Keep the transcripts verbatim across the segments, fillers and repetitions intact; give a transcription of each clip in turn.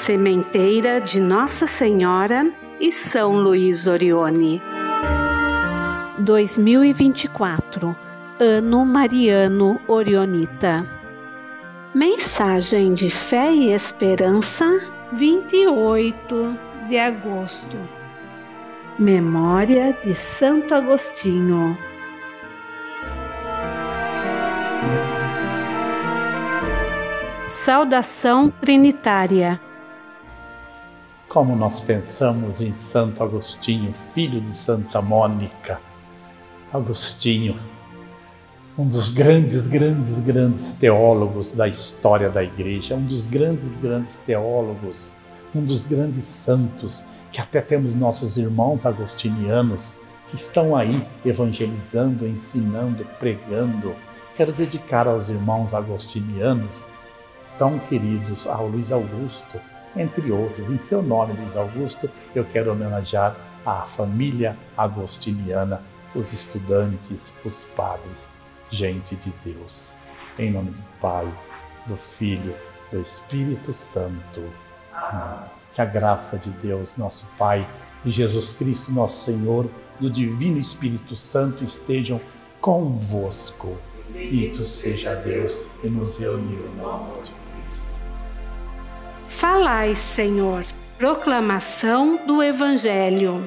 sementeira de Nossa Senhora e São Luís Orione. dois mil e vinte e quatro, Ano Mariano Orionita. Mensagem de fé e esperança, vinte e oito de agosto. Memória de Santo Agostinho. Saudação trinitária. Como nós pensamos em Santo Agostinho, filho de Santa Mônica. Agostinho, um dos grandes, grandes, grandes teólogos da história da Igreja, um dos grandes, grandes teólogos, um dos grandes santos, que até temos nossos irmãos agostinianos que estão aí evangelizando, ensinando, pregando. Quero dedicar aos irmãos agostinianos tão queridos, ao Luiz Augusto, entre outros. Em seu nome, Luiz Augusto, eu quero homenagear a família agostiniana, os estudantes, os padres, gente de Deus. Em nome do Pai, do Filho, do Espírito Santo. Amém. Que a graça de Deus, nosso Pai, de Jesus Cristo, nosso Senhor, do Divino Espírito Santo estejam convosco. Bendito seja Deus que nos reuniu no nome de Cristo. Falai, Senhor, proclamação do Evangelho.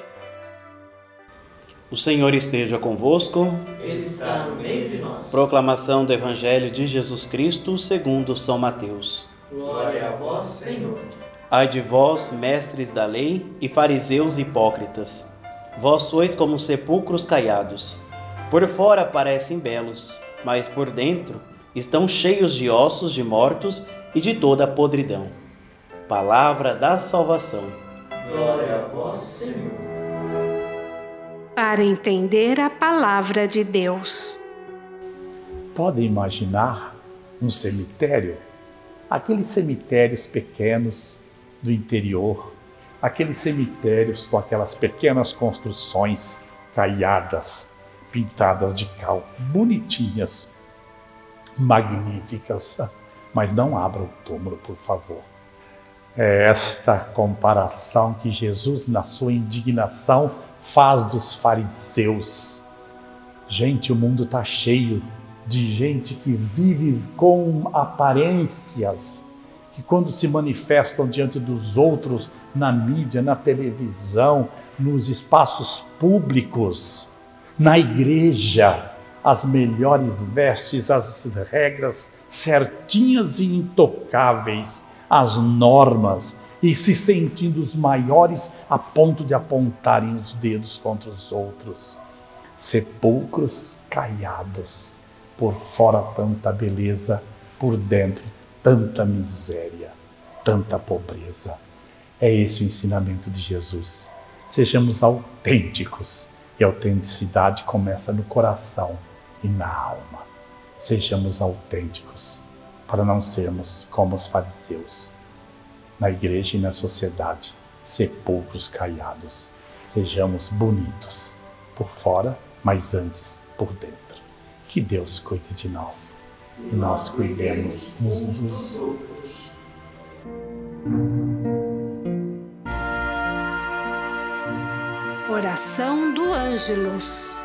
O Senhor esteja convosco. Ele está no meio de nós. Proclamação do Evangelho de Jesus Cristo segundo São Mateus. Glória a vós, Senhor. Ai de vós, mestres da lei e fariseus hipócritas, vós sois como sepulcros caiados. Por fora parecem belos, mas por dentro estão cheios de ossos de mortos e de toda a podridão. Palavra da salvação. Glória a vós, Senhor. Para entender a palavra de Deus. Podem imaginar um cemitério? Aqueles cemitérios pequenos do interior, aqueles cemitérios com aquelas pequenas construções caiadas, pintadas de cal, bonitinhas, magníficas. Mas não abra o túmulo, por favor. É esta comparação que Jesus, na sua indignação, faz dos fariseus. Gente, o mundo está cheio de gente que vive com aparências, que quando se manifestam diante dos outros, na mídia, na televisão, nos espaços públicos, na igreja, as melhores vestes, as regras certinhas e intocáveis, as normas, e se sentindo os maiores a ponto de apontarem os dedos contra os outros. Sepulcros caiados, por fora tanta beleza, por dentro tanta miséria, tanta pobreza. É esse o ensinamento de Jesus. Sejamos autênticos, e a autenticidade começa no coração e na alma. Sejamos autênticos, para não sermos como os fariseus. Na igreja e na sociedade, sepulcros caiados. Sejamos bonitos, por fora, mas antes por dentro. Que Deus cuide de nós e nós cuidemos uns dos outros. Oração do Ângelus.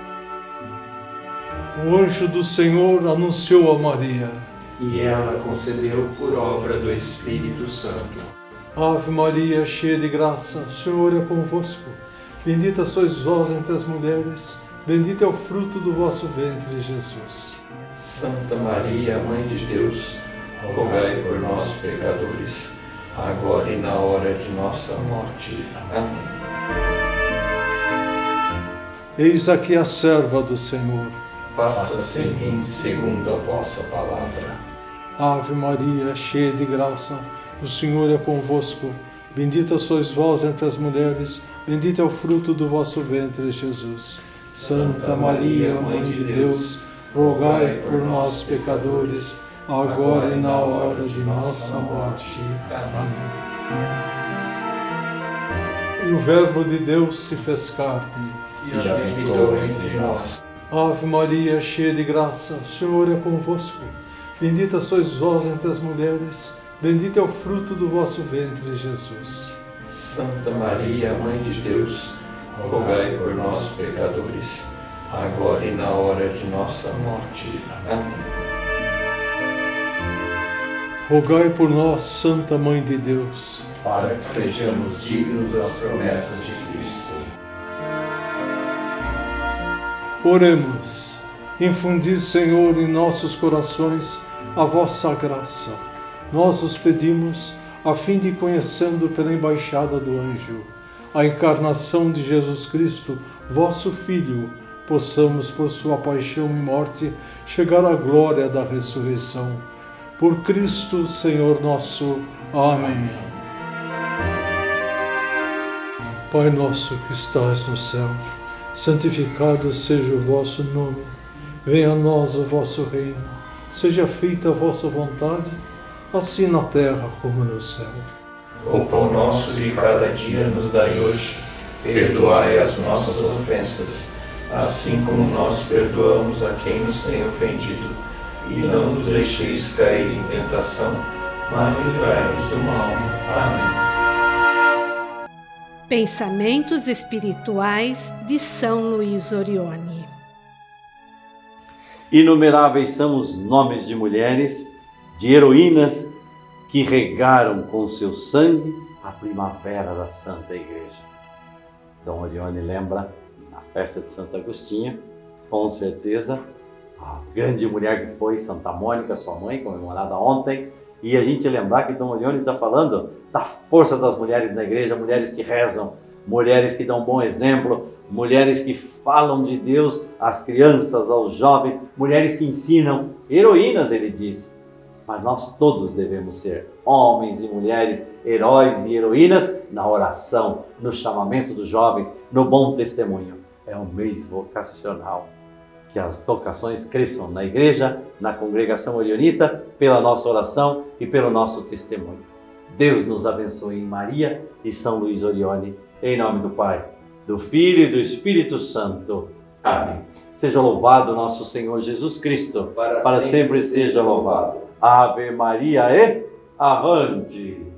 O anjo do Senhor anunciou a Maria, e ela concebeu por obra do Espírito Santo. Ave Maria, cheia de graça, o Senhor é convosco. Bendita sois vós entre as mulheres, bendito é o fruto do vosso ventre, Jesus. Santa Maria, Mãe de Deus, rogai por nós, pecadores, agora e na hora de nossa morte. Amém. Eis aqui a serva do Senhor. Faça-se em mim segundo a vossa palavra. Ave Maria, cheia de graça, o Senhor é convosco. Bendita sois vós entre as mulheres, bendito é o fruto do vosso ventre, Jesus. Santa Maria, Mãe de Deus, rogai por nós, pecadores, agora e na hora de nossa morte. Amém. E o Verbo de Deus se fez carne e habitou entre nós. Ave Maria, cheia de graça, o Senhor é convosco. Bendita sois vós entre as mulheres, bendito é o fruto do vosso ventre, Jesus. Santa Maria, Mãe de Deus, rogai por nós, pecadores, agora e na hora de nossa morte. Amém. Rogai por nós, Santa Mãe de Deus, para que sejamos dignos das promessas de Cristo. Oremos. Infundi, Senhor, em nossos corações a vossa graça. Nós os pedimos, a fim de, conhecendo pela embaixada do anjo a encarnação de Jesus Cristo, vosso Filho, possamos, por sua paixão e morte, chegar à glória da ressurreição. Por Cristo, Senhor nosso. Amém. Pai nosso que estás no céu, santificado seja o vosso nome. Venha a nós o vosso reino. Seja feita a vossa vontade, assim na terra como no céu. O pão nosso de cada dia nos dai hoje. Perdoai as nossas ofensas, assim como nós perdoamos a quem nos tem ofendido. E não nos deixeis cair em tentação, mas livrai-nos do mal. Amém. Pensamentos espirituais de São Luís Orione. Inumeráveis são os nomes de mulheres, de heroínas que regaram com seu sangue a primavera da Santa Igreja. Dom Orione lembra, na festa de Santo Agostinho, com certeza, a grande mulher que foi Santa Mônica, sua mãe, comemorada ontem, e a gente lembrar que Dom Orione está falando da força das mulheres na igreja, mulheres que rezam, mulheres que dão um bom exemplo, mulheres que falam de Deus às crianças, aos jovens, mulheres que ensinam, heroínas, ele diz. Mas nós todos devemos ser homens e mulheres, heróis e heroínas na oração, no chamamento dos jovens, no bom testemunho. É um mês vocacional. Que as vocações cresçam na igreja, na congregação orionita, pela nossa oração e pelo nosso testemunho. Deus nos abençoe em Maria e São Luís Orione, em nome do Pai, do Filho e do Espírito Santo. Amém. Seja louvado nosso Senhor Jesus Cristo, para, para sempre, sempre seja louvado. Ave Maria e avante!